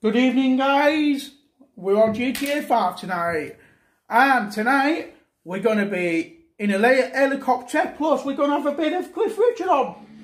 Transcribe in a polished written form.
Good evening, guys. We're on GTA 5 tonight. And tonight, we're going to be in a helicopter, plus we're going to have a bit of Cliff Richard on.